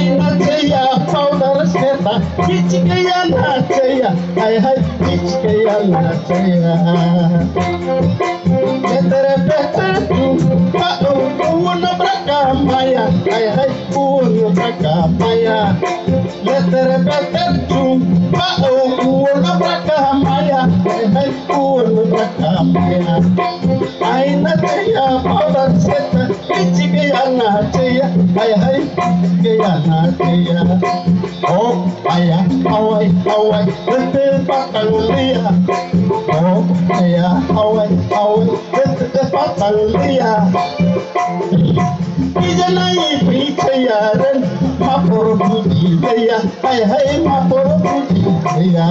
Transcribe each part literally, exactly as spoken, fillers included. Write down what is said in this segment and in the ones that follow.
Ainataya powder sketa Kichikaya nataya Hai hai Kichikaya nataya Better better tu Pao Uwana braka maya Hai hai Uwana braka maya Better better tu Pao Uwana braka maya Hai hai Uwana braka maya Ainataya powder sketa Kichikaya nataya Hai hai Kichikaya nataya Oh ayah awai awai betul patang lia Oh ayah awai awai betul patang lia Ijanai picayaran mapur budi gaya Hai hai mapur budi gaya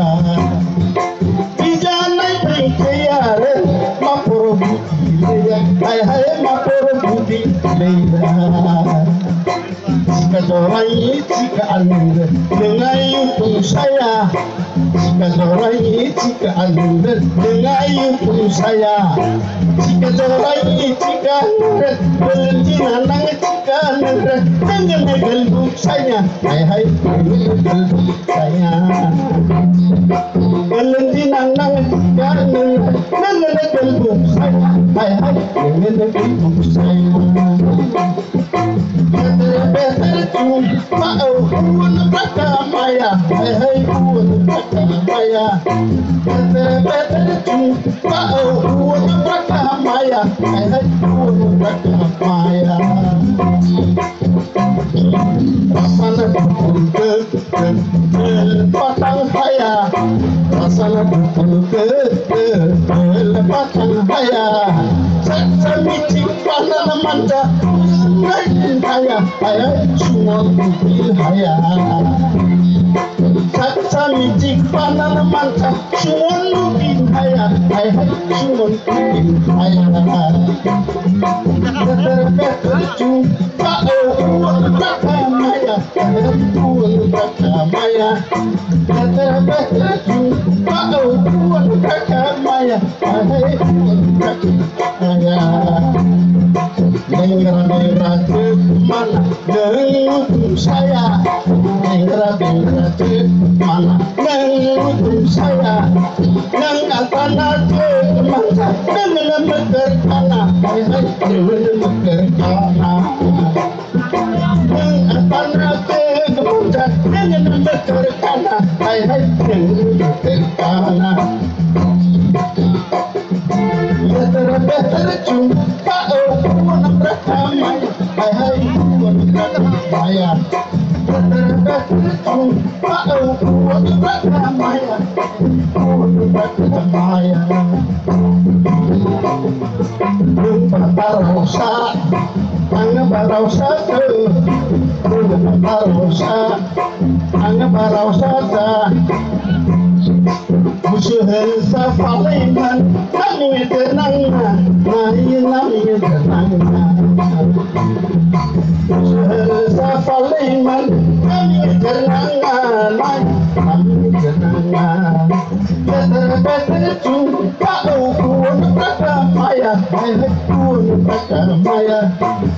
Ijanai picayaran mapur budi gaya Hai hai mapur budi gaya Jika dorai jika anda dengan YouTube saya Jika dorai jika anda dengan YouTube saya Jika dorai jika anda berjinan jika anda dengan gelbuk saya Hai hai dengan gelbuk saya Berjinan jika anda dengan gelbuk saya Hai hai dengan gelbuk saya Better tu, mau uwana braka maya, hai hai uwana braka maya. Better better tu, mau uwana braka maya, hai hai uwana braka maya. Rasana betul betul patang haya, rasana betul betul patang haya. Sami panan manja. Haya, haya, semua mungkin haya. Kata mijik panan mantap, semua mungkin haya, haya, semua mungkin haya. Betul-betul jumpa uang braka maya, haya, uang braka maya. Betul-betul jumpa uang braka maya, haya, uang braka maya. Dengar-dengar ke mana menutup saya Dengar-dengar ke mana menutup saya Nang tanah ke mana dengan meker tanah dengan meker tanah Nang tanah ke mana dengan meker tanah dengan meker tanah Better-better jumpa uwana braka maya Hai hai uwana braka maya Better-better jumpa uwana braka maya Uwana braka maya Lupa barosa Anga barosa ke Lupa barosa Anga barosa ke Musuhan sa paliman Nami tenang Nami nami tenang Musuhan sa paliman Nami tenang Nami tenang Better-better jumpa uwana braka maya Hai hai uwana braka maya